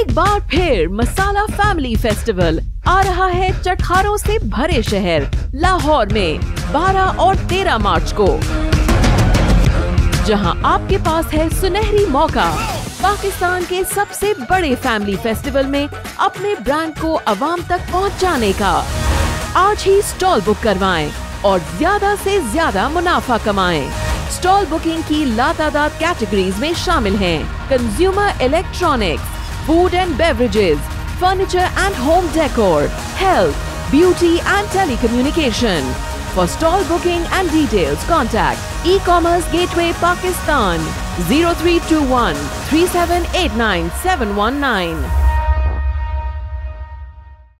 एक बार फिर मसाला family festival आ रहा है चटखारों से भरे शहर लाहौर में 12 और 13 मार्च को, जहां आपके पास है सुनहरी मौका पाकिस्तान के सबसे बड़े फैमिली फेस्टिवल में अपने ब्रांड को अवाम तक पहुंचाने का। आज ही स्टॉल बुक करवाएं और ज्यादा से ज्यादा मुनाफा कमाएं। स्टॉल बुकिंग की लातादाद कैटेगरीज में शामिल हैं consumer electronics, food and beverages, furniture and home decor, health, beauty and telecommunication. For stall booking and details, contact E-commerce Gateway Pakistan 0321 3789 719.